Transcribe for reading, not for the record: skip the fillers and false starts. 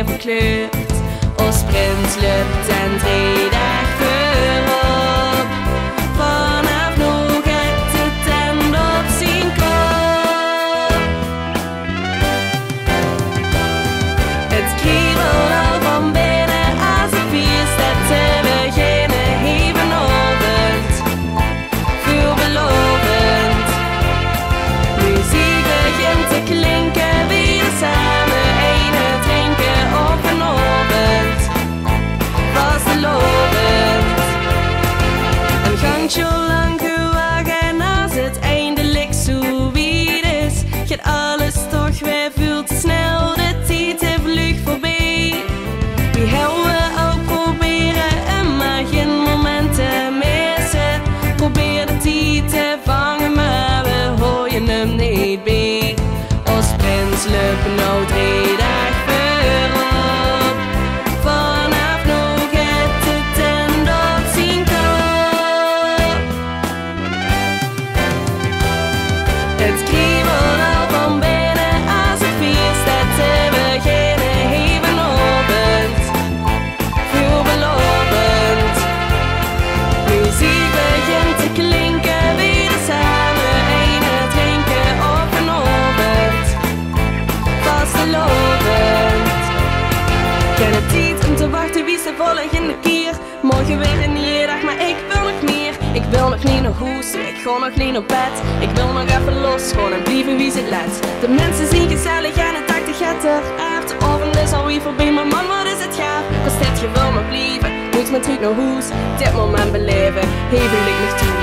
weer verkleurt. Ons prins loopt en driedag voorop. Vanaf nog het de tent op zijn kop. Het kriebelt al van binnen als het feest dat te beginnen. Evenavond, veelbelovend. Muziek begint te klinken, weer samen ene drinken op een avond. Vastelovend. Een gangje lang gewagen en als het eindelijk zo weer is, gaat alles toch weer veel te snel, de tijd te vlug voorbij. Die we ook proberen en maar geen momenten missen. Probeer de tijd te vangen, maar we horen hem niet bij. Als prins lopen nou 3 dagen voorop. Vanaf nog het de tent op zijn kop. Het kriebelt al van binnen als het feest dat te beginnen. Evenavond, veelbelovend. Muziek begint te klinken, weer samen ene drinken op een avond. Vastelovend. Geen het tijd om te wachten wie ze volgende keer. Morgen weer een nieuwe dag, maar ik wil nog meer. Ik wil nog niet naar huis, ik ga nog niet naar bed. Ik wil nog even los, gewoon en blijven wie ze let. De mensen zien gezellig en het dag gaat eruit. De avond is alweer voorbij, maar man, wat is het gaaf. Kost dit je wil maar blijven, moet me terug naar huis. Dit moment beleven, even ik nog toe.